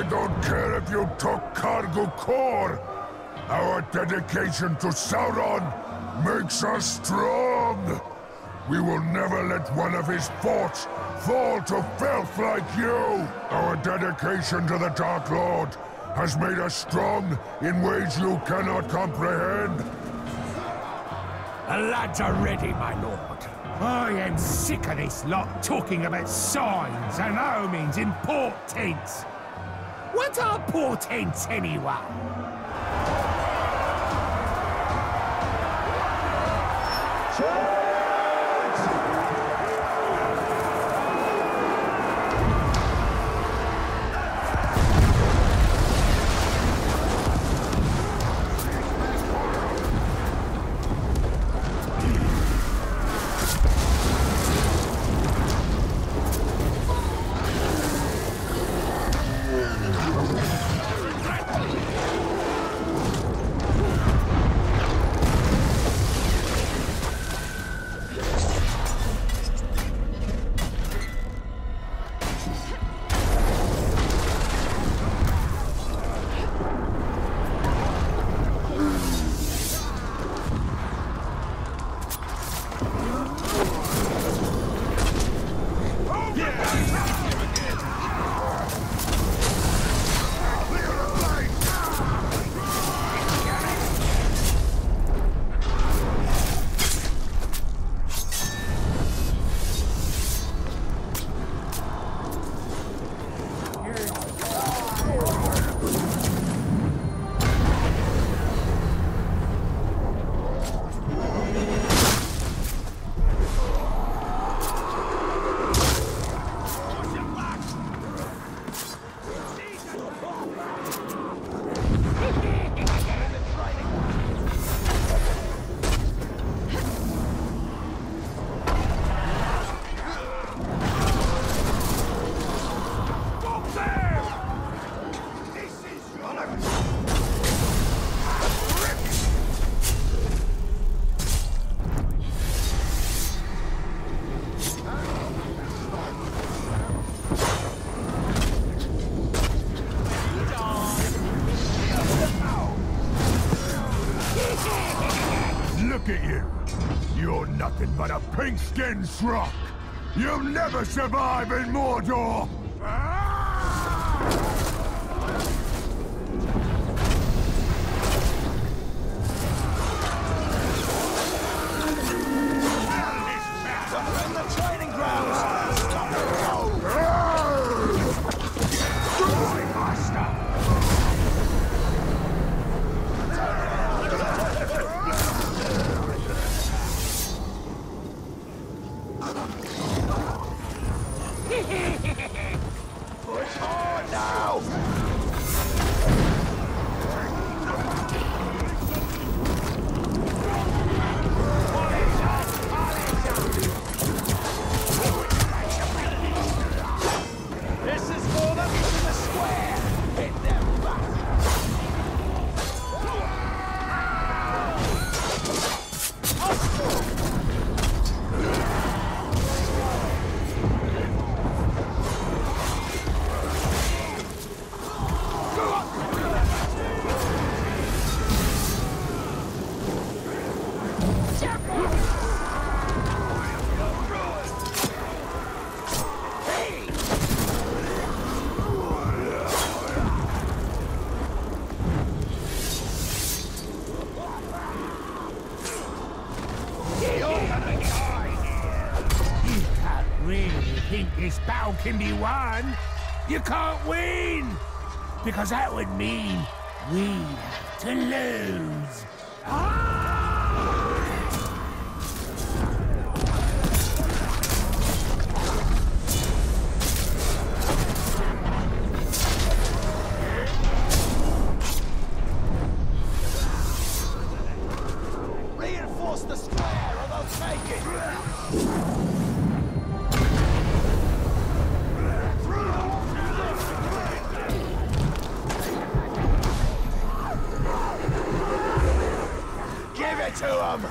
don't care if you took Cargo Core. Our dedication to Sauron makes us strong. We will never let one of his forts fall to filth like you. Our dedication to the Dark Lord has made us strong in ways you cannot comprehend. The lads are ready, my lord. I am sick of this lot talking about signs and omens in portents. What are portents, anyway? Look at you. You're nothing but a pink-skinned schrock. You'll never survive in Mordor! Push on now! This is for them to the square! Hit them back! Think this battle can be won? You can't win! Because that would mean we have to lose. Reinforce the square or they'll take it! Give it to him!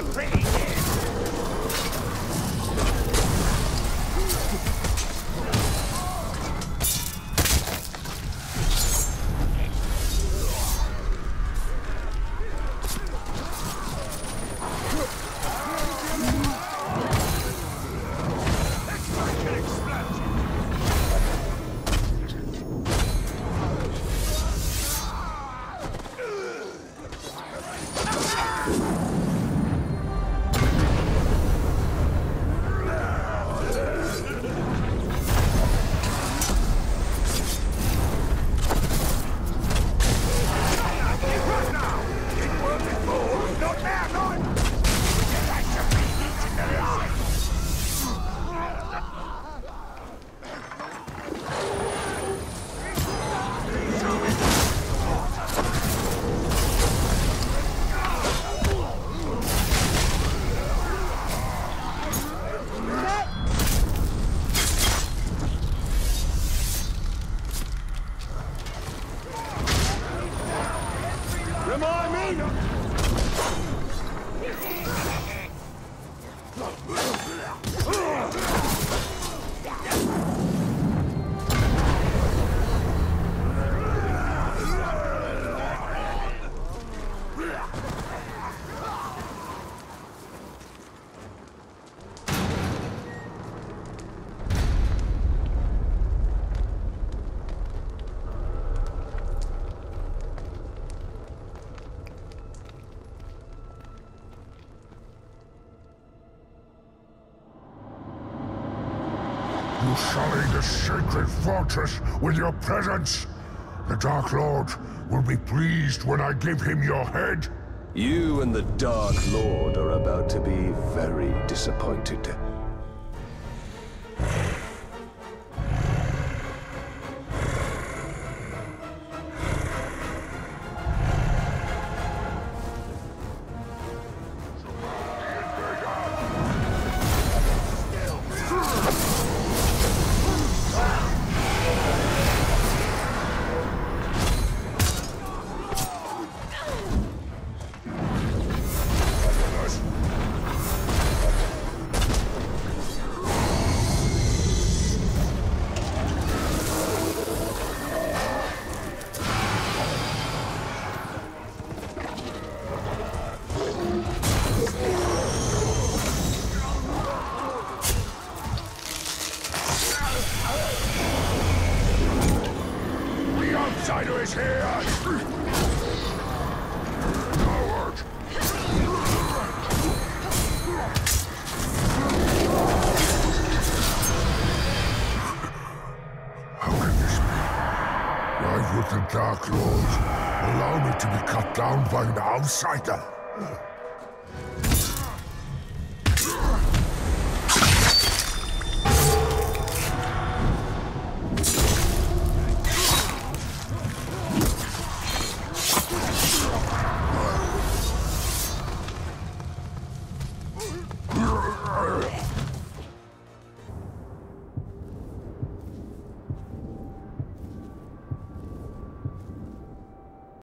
pretty good. You sully the sacred fortress with your presence. The Dark Lord will be pleased when I give him your head. You and the Dark Lord are about to be very disappointed. Outsider is here! Coward! How can this be? Why would the Dark Lord allow me to be cut down by an outsider?